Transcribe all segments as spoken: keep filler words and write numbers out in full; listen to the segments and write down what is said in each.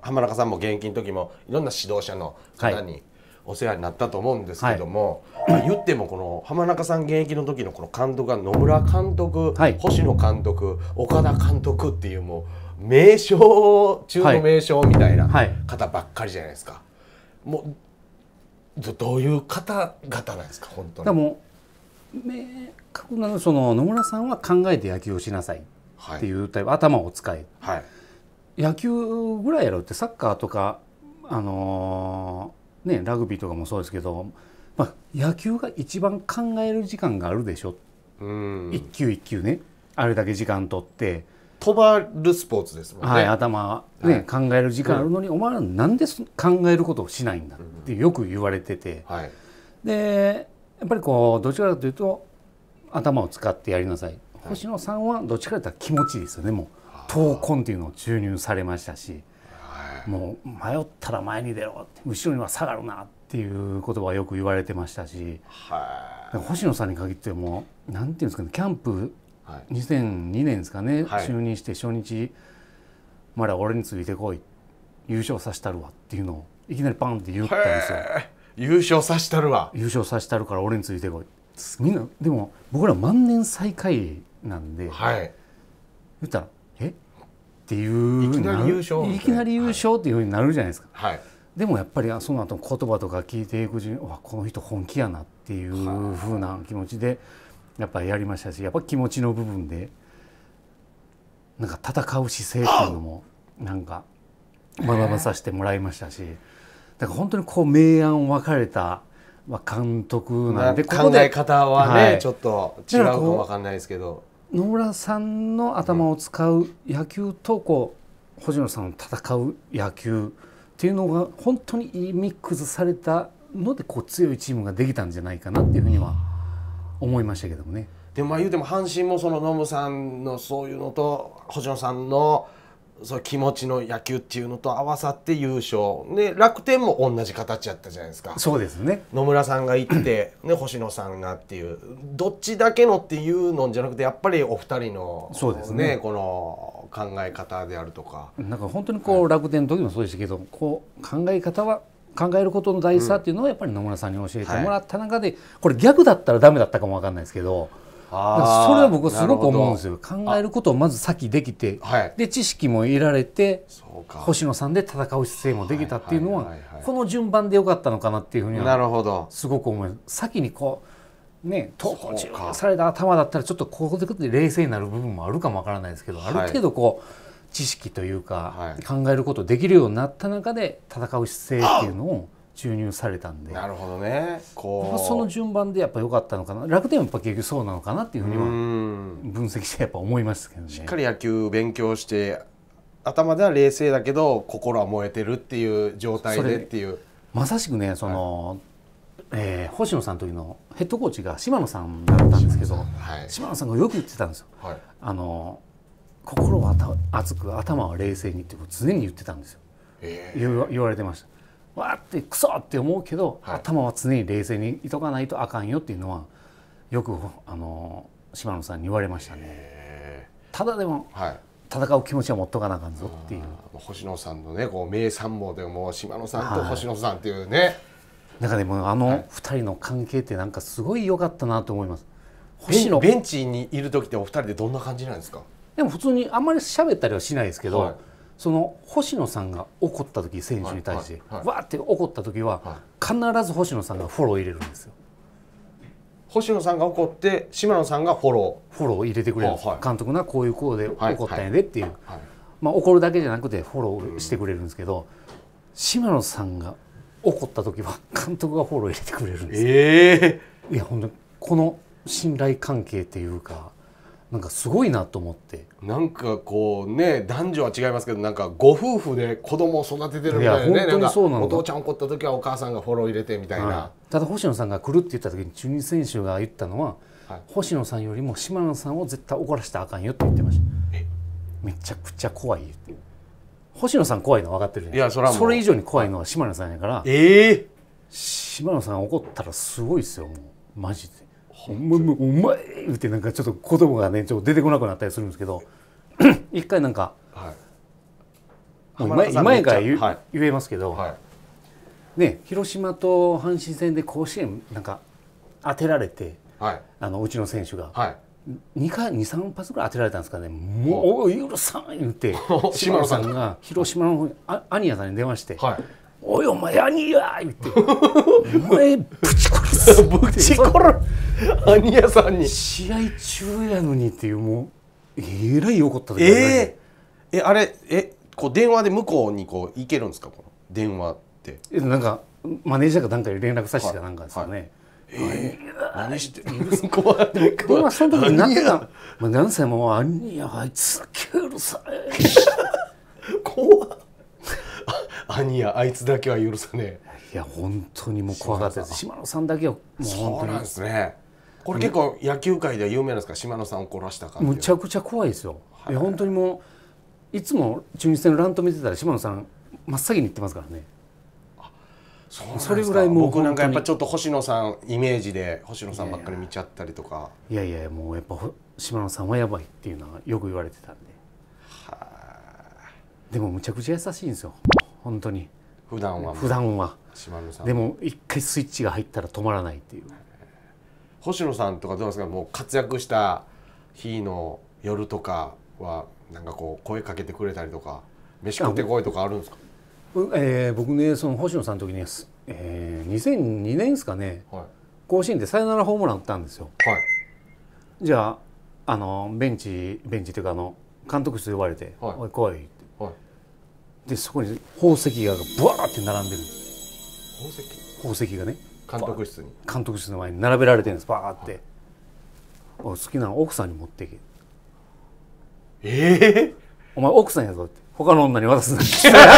浜中さんも現役の時もいろんな指導者の方にお世話になったと思うんですけども、はい、まあ、言ってもこの浜中さん現役の時のこの監督が野村監督、はい、星野監督、岡田監督っていうもう名将中の名将みたいな方ばっかりじゃないですか。はい、もうどういう方々なんですか本当に。でも明確なのその野村さんは考えて野球をしなさいっていうタイプ、はい、頭を使え、はい、野球ぐらいやろってサッカーとか、あのーね、ラグビーとかもそうですけど、まあ、野球が一番考える時間があるでしょ。うん一球一球ねあれだけ時間取って飛ばるスポーツですもんね、 はい、頭、ね、はい、考える時間あるのに、うん、お前らなんで考えることをしないんだってよく言われてて、うん、はい、でやっぱりこうどちらかというと頭を使ってやりなさい、はい、星野さんはどっちかというと気持ちいいですよね。もう闘魂っていうのを注入されましたし、はい、もう迷ったら前に出ろって後ろには下がるなっていう言葉はよく言われてましたし、はい、星野さんに限ってもなんていうんですかね、キャンプにせんにねんですかね、はい、就任して初日「まだ俺についてこい優勝させたるわ」っていうのをいきなりパンって言ったんですよ。 優勝させたるわ、 優勝させたるから俺についてこい。みんなでも僕ら万年最下位なんで、はい、言ったら「えっていういきなり優勝いきなり優勝っていうふうになるじゃないですか。はい、でもやっぱりその後言葉とか聞いていくうちにわこの人本気やなっていうふうな気持ちでやっぱりやりましたし、やっぱ気持ちの部分でなんか戦う姿勢っていうのもなんか学ばさせてもらいましたし、だから本当にこう明暗分かれた監督なんで、 考え方はね、はい、ちょっと違うかも分かんないですけど、 野村さんの頭を使う野球とこう星野さんの戦う野球っていうのが本当にいいミックスされたのでこう強いチームができたんじゃないかなっていうふうには思いましたけどもね。 でもまあ言うても阪神もそのノムさんのそういうのと星野さんのそういう気持ちの野球っていうのと合わさって優勝で、楽天も同じ形やったじゃないですか。 そうですね、 野村さんが行って、ね、星野さんがっていうどっちだけのっていうのじゃなくてやっぱりお二人の、 そうですね、 この考え方であるとか、 なんか本当にこう、はい、楽天の時もそうでしたけどこう考え方は考えることの大事さっていうのをやっぱり野村さんに教えてもらった中で、うん、はい、これ逆だったらダメだったかも分かんないですけど、それは僕はすごく思うんですよ。考えることをまず先できて、はい、で知識も得られて星野さんで戦う姿勢もできたっていうのはこの順番でよかったのかなっていうふうにはすごく思います。先にこうね闘魂注入された頭だったらちょっとここで冷静になる部分もあるかもわからないですけど、はい、ある程度こう知識というか、はい、考えることできるようになった中で戦う姿勢っていうのを注入されたんで、 なるほどね、こうその順番でやっぱ良かったのかな、楽天はやっぱ結局そうなのかなっていうふうには分析してやっぱ思いますけどね。 しっかり野球勉強して頭では冷静だけど心は燃えてるっていう状態でっていう、 まさしくねその、はい、えー、星野さんの時のヘッドコーチが島野さんだったんですけど、はい、島野さんがよく言ってたんですよ、はい、あの心は熱く頭は冷静にって常に言ってたんですよ、えー、言われてました。わーってクソって思うけど、はい、頭は常に冷静にいとかないとあかんよっていうのはよくあの島野さんに言われましたね。ただでも、はい、戦う気持ちは持っとかなあかんぞっていう。 星野さんのねこう名参謀でも島野さんと星野さんっていうね、はい、 なんかでもあのふたりの関係ってなんかすごい良かったなと思います。 星野ベンチにいる時ってお二人でどんな感じなんですか？ でも普通にあんまり喋ったりはしないですけど、はい、その星野さんが怒った時選手に対してわーって怒った時は必ず星野さんがフォロー入れるんですよ。 星野さんが怒って島野さんがフォローフォロー入れてくれるんです、はい、監督がこういうこうで怒ったんやでっていう、はいはい、まあ、怒るだけじゃなくてフォローしてくれるんですけど、うん、島野さんが怒った時は監督がフォロー入れてくれるんです。えー、いや本当にこの信頼関係っていうかなんかすごいなと思って、 なんかこうね男女は違いますけどなんかご夫婦で子供を育ててるみたいなね。なんかお父ちゃん怒った時はお母さんがフォロー入れてみたいな、はい、 ただ星野さんが来るって言った時に中日選手が言ったのは、はい、星野さんよりも島野さんを絶対怒らせたらあかんよって言ってました。えめちゃくちゃ怖いって。星野さん怖いの分かってるじゃないですか。いや そ, それ以上に怖いのは島野さんやから、えー、島野さんが怒ったらすごいですよもうマジで。お前お前言ってなんかちょっと言葉がねちょっと出てこなくなったりするんですけど一回なんか、はい、 今やから言、はい、言えますけど、 はい、 ね、広島と阪神戦で甲子園なんか当てられて、はい、あのうちの選手が、はい、にかいにさん発ぐらい当てられたんですかね。もう許さん言って島野さんが広島のアニヤさんに電話して「はい、おいお前アニヤ!」言って「お前ぶち殺す!」 ぶち殺すアニヤさんに試合中やのにっていう、もうえらい怒った時えー、えあれえこう電話で向こうにこう行けるんですか、この電話って。 えなんかマネージャーかなんかに連絡させてたなんかですよね。はいはい、 えー、何して怖い。でもその時になってた、まあ、何歳もあんやあいつだけうるさい怖っアニヤあいつだけは許さねえ。いや本当にもう怖かったです。島野さんだけはもう本当に。そうなんですね。これ結構野球界では有名なんですか、島野さんを殺したか。 むちゃくちゃ怖いですよ。いや本当にもういつも中日戦の乱闘見てたら島野さん真っ先に言ってますからね。 そ, それぐらいもう僕なんかやっぱちょっと星野さんイメージで星野さんばっかり見ちゃったりとか。 いやいやもうやっぱ島野さんはやばいっていうのはよく言われてたんで。はでもむちゃくちゃ優しいんですよ本当に。 普段は普段は島野さんでも一回スイッチが入ったら止まらないっていう。 星野さんとかどうですか、もう活躍した日の夜とかはなんかこう声かけてくれたりとか飯食ってこいとかあるんですか。 えー、僕ねその星野さんの時に、えー、にせんにねんですかね、はい、甲子園でサヨナラホームラン打ったんですよ。はい、じゃああのベンチベンチというかあの監督室で呼ばれて「はい、おい来い」って、はい、でそこに宝石がブワーって並んでるんです。宝石宝石がね監督室に監督室の前に並べられてるんですバーって、はい、お好きなの奥さんに持ってけ。 ええー、 お前奥さんやぞって他の女に渡すな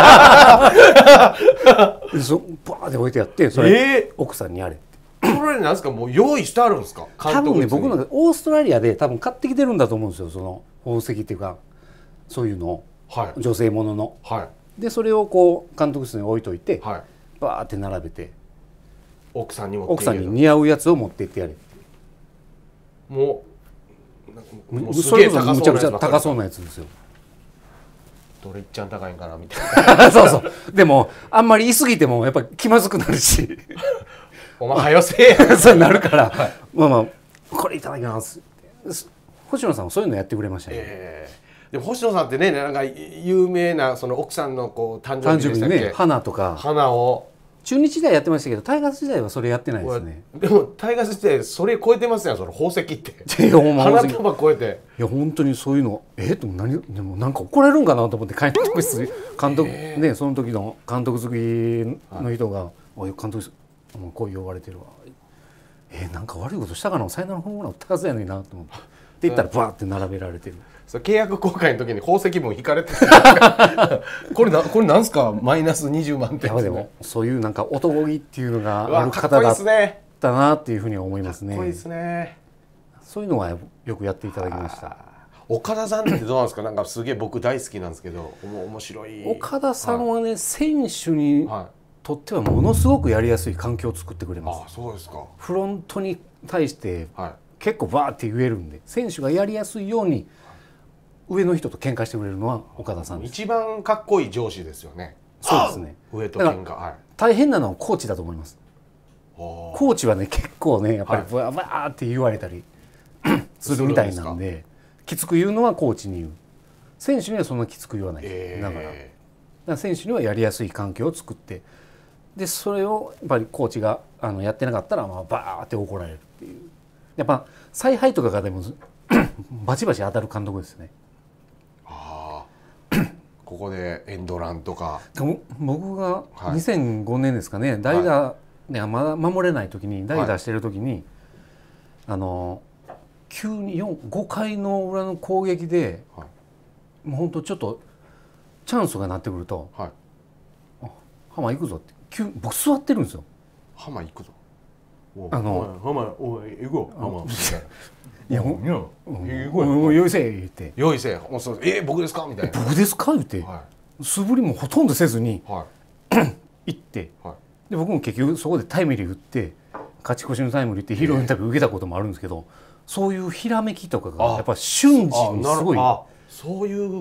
でそバーって置いてやってそれ、えー、奥さんにやれって。 それなんですか、もう用意してあるんですか。 多分ね僕のオーストラリアで多分買ってきてるんだと思うんですよ、その宝石っていうかそういうのを、はい、女性ものの、はい、でそれをこう監督室に置いといて、はい、バーって並べて奥さんに持って奥さんに似合うやつを持ってってやれって。 もうもうそれこそむちゃくちゃ高そうなやつですよ。 どれいっちゃん高いんかなみたいなそうそうでもあんまり言い過ぎてもやっぱ気まずくなるしお前はよせえやそうなるから、はい、まあまあこれいただきますって星野さんはそういうのやってくれましたね。えー、でも星野さんってねなんか有名なその奥さんのこう誕生日でしたっけ、ね、 花とか花を中日時代やってましたけどタイガース時代はそれやってないですね。 でもタイガース時代それ超えてますよ、その宝石って花束超えて。 いや本当にそういうのえっと何でもなんか怒られるんかなと思って監督室監督、えー、ねその時の監督付きの人が「おい監督室もうこう呼ばれてるわ」えー、なんか悪いことしたかなサヨナラホームラン打ったはずやのになと思ってって言ったらバーって並べられてる。 そ契約更改の時に宝石分引かれてこれなこれなんすかマイナスにじゅうまん点、ね、 でもそういうなんか男気っていうのがある方だったなっていうふうに思いますね。 かっこいいですね。 そういうのはよくやっていただきました。 岡田さんってどうなんですか。なんかすげえ僕大好きなんですけど面白い。 岡田さんはね、はい、選手にとってはものすごくやりやすい環境を作ってくれます。 あ、そうですか。 フロントに対して結構バーって言えるんで選手がやりやすいように上の人と喧嘩してくれるのは岡田さんです。 一番かっこいい上司ですよね。 そうですね。 上と喧嘩、はい、 大変なのはコーチだと思います。コーチはね結構ねやっぱりバーって言われたり、はい、するみたいなんできつく言うのはコーチに言う。選手にはそんなきつく言わない、えー、だからだから選手にはやりやすい環境を作ってでそれをやっぱりコーチがあのやってなかったらまあバーって怒られるっていう。やっぱ采配とかがでもバチバチ当たる監督ですね。 ここでエンドランとか僕がにせんごねんですかね、はい、代打、ね、まだ守れない時に代打してる時に、はい、あの急にごかいの裏の攻撃で、はい、もうほんとちょっとチャンスがなってくると「はい、あ浜行くぞ」って急僕座ってるんですよ。 浜行くぞ。 あの浜おい行こう浜みたいな。 いや、もう用意せえ言って、 用意せえ、もうそう、え僕ですかみたいな。 僕ですか言って、素振りもほとんどせずに行って、で僕も結局そこでタイムリー打って勝ち越しのタイムリーってヒーローインタビュー受けたこともあるんですけど、そういうひらめきとかがやっぱ瞬時にすごい。 そういう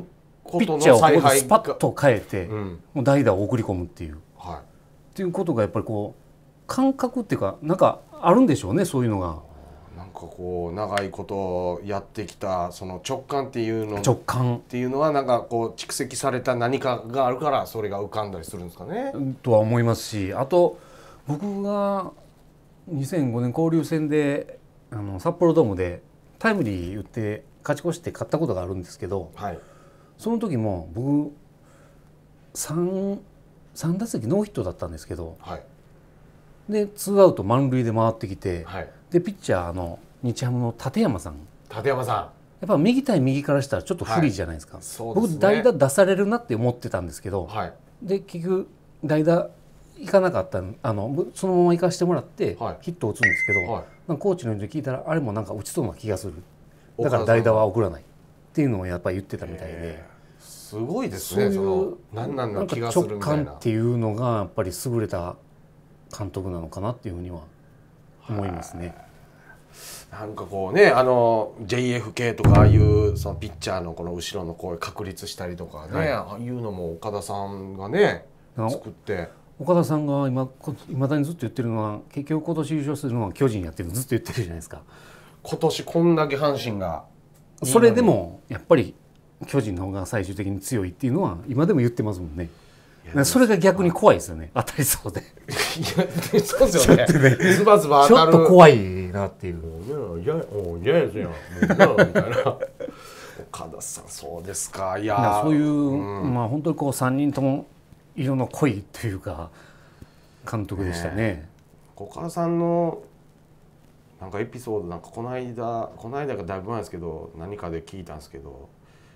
ことのピッチャーを采配ここでスパッと変えて、 うん、 もう代打を送り込むっていう、 はい、 っていうことがやっぱりこう感覚っていうかなんかあるんでしょうね、そういうのが。 なんかこう長いことやってきたその直感っていうの直感っていうのはなんかこう蓄積された何かがあるからそれが浮かんだりするんですかね。 とは思いますし、あと僕がにせんごねん交流戦であの札幌ドームでタイムリー打って勝ち越して勝ったことがあるんですけど、 はい、 その時も僕 3, 3打席ノーヒットだったんですけど、 はい、 でツーアウト満塁で回ってきて、 はい、 でピッチャーの日ハムの立山さん、 立山さんやっぱ右対右からしたらちょっと不利じゃないですか、はい、 そうですね、 僕代打出されるなって思ってたんですけど、 はい、 で結局代打行かなかったあのそのまま行かしてもらってヒットを打つんですけど、はい、なんかコーチの人に聞いたらあれもなんか打ちそうな気がする、だから代打は送らないっていうのをやっぱり言ってたみたいで、 すごいですね。そういうその何なんの気がするみたいな直感っていうのがやっぱり優れた監督なのかなっていうふうには思いますね。 なんかこうね、あの ジェイエフケー とかああいうそのピッチャーのこの後ろのこう確立したりとかね、はい、ああいうのも岡田さんがね作って、 岡田さんが今いまだにずっと言ってるのは結局今年優勝するのは巨人やってるのずっと言ってるじゃないですか。 今年こんだけ阪神がいい、 それでもやっぱり巨人の方が最終的に強いっていうのは今でも言ってますもんね。それが逆に怖いですよね、当たりそうで。いやそうですよね。ズバズバ当たる。 ちょっと怖いなっていう。 いやいやですよ。みたいな。岡田さんそうですか。いやそういう、うん、まあ本当にこうさんにんとも色の濃いというか監督でしたね。ね、 岡田さんのなんかエピソードなんかこの間この間がだいぶ前ですけど何かで聞いたんですけど、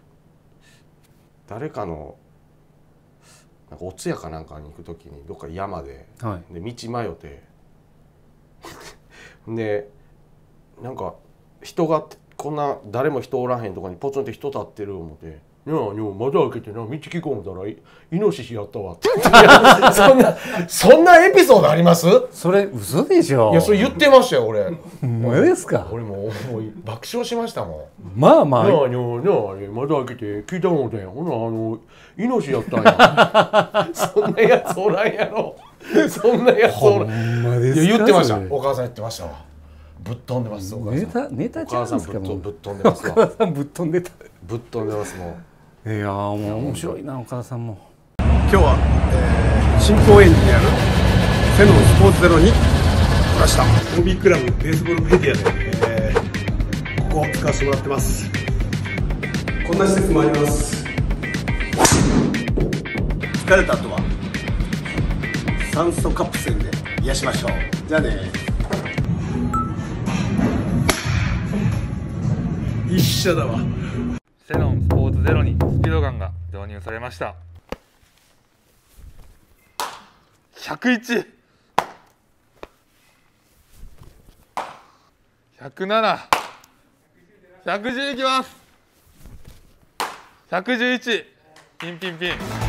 誰かのなんかお通夜かなんかに行く時にどっか山で、はい、で道迷ってでなんか人がこんな誰も人おらへんとかにポツンって人立ってる思って「いや窓開けてな道聞こう思ったらイノシシやったわ」ってそんなそんなエピソードあります？ それ嘘でしょ。 いやそれ言ってましたよ俺。 ほんまですか？ 俺もう爆笑しましたもん。まあまあ。 いやいや窓開けて聞いたもんでほなあのイノシシやったんや。そんなやつおらんやろ。そんなやつおらん。ほんまですか？いや言ってました。お母さん言ってましたわ。ぶっ飛んでます。 ネタネタちゃうんですか？ ぶっ飛んでますわ。 お母さんぶっ飛んでた。 ぶっ飛んでますもん。いやもう面白いなお母さんも。 今日は、えー、新高円寺にあるセノンスポーツゼロに来ました。オービークラブベースボールメディアで、えー、ここを使わせてもらってます。こんな施設もあります。疲れた後は酸素カプセルで癒しましょう。じゃあね。一緒だわ。 セノンスポーツゼロにスピードガンが導入されました。ひゃくいち、ひゃくなな、ひゃくじゅういきます。ひゃくじゅういち、ピンピンピン。